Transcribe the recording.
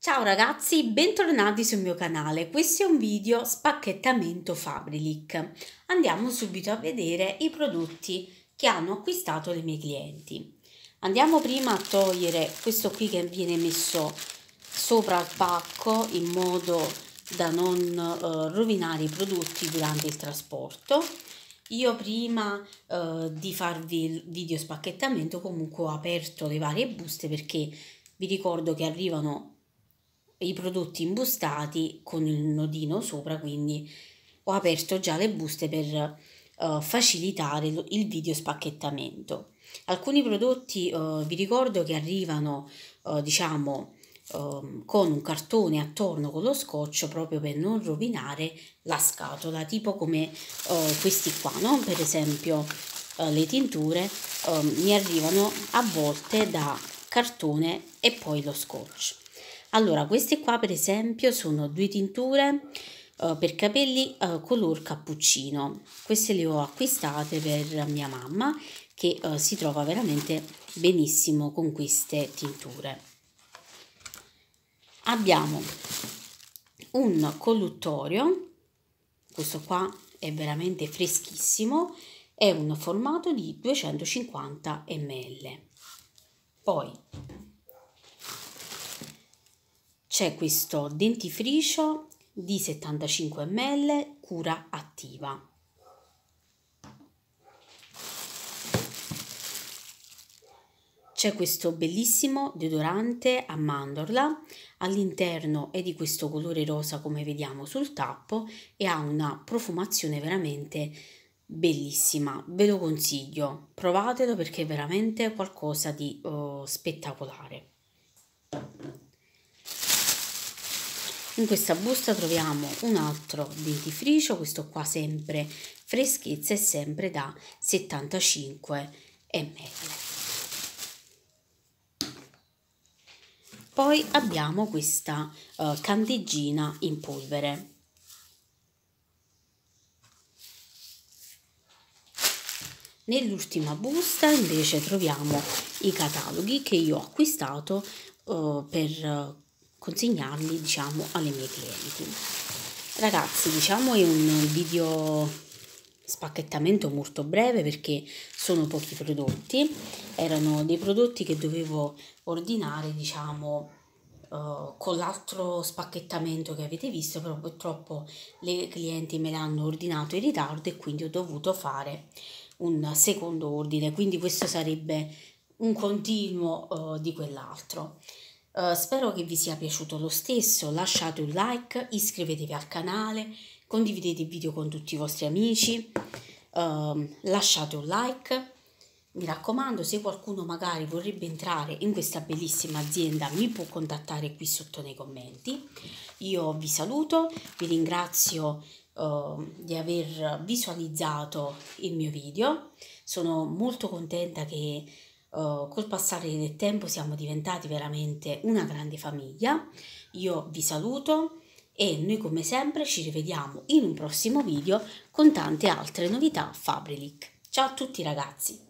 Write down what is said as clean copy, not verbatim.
Ciao ragazzi, bentornati sul mio canale. Questo è un video spacchettamento Fabric. Andiamo subito a vedere i prodotti che hanno acquistato le mie clienti. Andiamo prima a togliere questo qui che viene messo sopra il pacco in modo da non rovinare i prodotti durante il trasporto. Io prima di farvi il video spacchettamento comunque ho aperto le varie buste perché vi ricordo che arrivano i prodotti imbustati con il nodino sopra, quindi ho aperto già le buste per facilitare il video spacchettamento. Alcuni prodotti vi ricordo che arrivano con un cartone attorno con lo scotch proprio per non rovinare la scatola, tipo come questi qua, no? Per esempio le tinture mi arrivano a volte da cartone e poi lo scotch. Allora, queste qua per esempio sono due tinture per capelli color cappuccino. Queste le ho acquistate per mia mamma che si trova veramente benissimo con queste tinture. Abbiamo un colluttorio, questo qua è veramente freschissimo, è un formato di 250 ml. Poi c'è questo dentifricio di 75 ml cura attiva. C'è questo bellissimo deodorante a mandorla, all'interno è di questo colore rosa come vediamo sul tappo e ha una profumazione veramente bellissima, ve lo consiglio, provatelo perché è veramente qualcosa di spettacolare. In questa busta troviamo un altro dentifricio, questo qua sempre freschezza e sempre da 75 ml. Poi abbiamo questa candeggina in polvere. Nell'ultima busta invece troviamo i cataloghi che io ho acquistato per consegnarli alle mie clienti. Ragazzi, è un video spacchettamento molto breve perché sono pochi prodotti, erano dei prodotti che dovevo ordinare con l'altro spacchettamento che avete visto, però purtroppo le clienti me l'hanno ordinato in ritardo e quindi ho dovuto fare un secondo ordine, quindi questo sarebbe un continuo di quell'altro. Spero che vi sia piaciuto lo stesso, lasciate un like, iscrivetevi al canale, condividete il video con tutti i vostri amici, lasciate un like. Mi raccomando, se qualcuno magari vorrebbe entrare in questa bellissima azienda mi può contattare qui sotto nei commenti. Io vi saluto, vi ringrazio di aver visualizzato il mio video, sono molto contenta che col passare del tempo siamo diventati veramente una grande famiglia. Io vi saluto e noi come sempre ci rivediamo in un prossimo video con tante altre novità Fabric. Ciao a tutti ragazzi!